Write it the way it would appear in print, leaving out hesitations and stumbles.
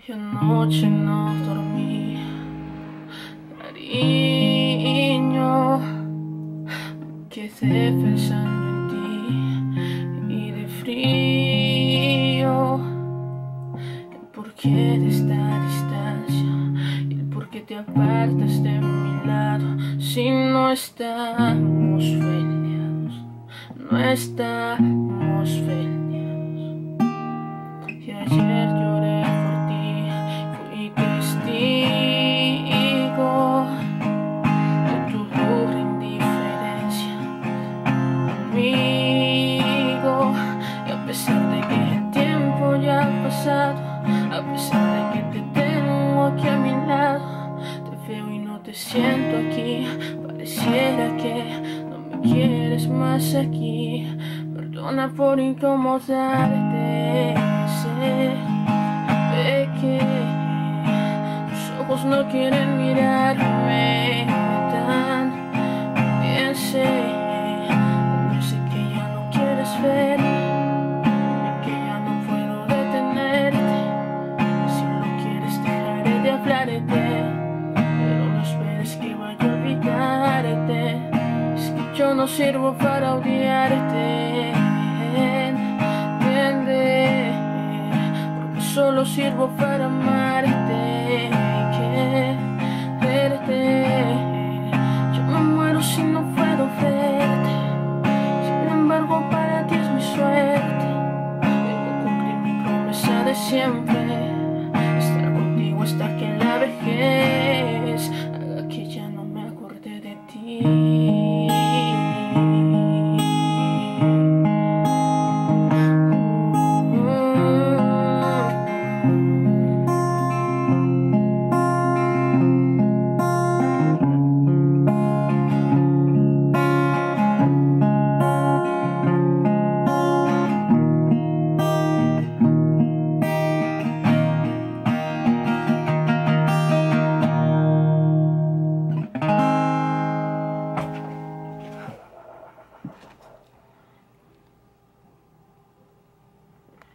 Y anoche no dormí, cariño, me quedé pensando en ti y de frío, el porqué de esta distancia y el porqué te apartas de mi lado. Si no estamos peleados, no estamos peleados. Y ayer lloré por ti, fui testigo de tu dura indiferencia conmigo. Y a pesar de que el tiempo ya ha pasado, a pesar de que te tengo aquí a mi lado, te veo y no te siento aquí. Pareciera que no me quieres más aquí. Perdona por incomodarte, sé que tus ojos no quieren mirarme tan bien, sé que ya no quieres verme, que ya no puedo detenerte. Si lo quieres dejaré de hablarte, pero no esperes que vaya a olvidarte. Es que yo no sirvo para odiarte, entiende, porque solo sirvo para amarte y quererte. Yo me muero si no puedo verte, sin embargo para ti es mi suerte. Debo cumplir mi promesa de siempre, estar contigo hasta que la vejez.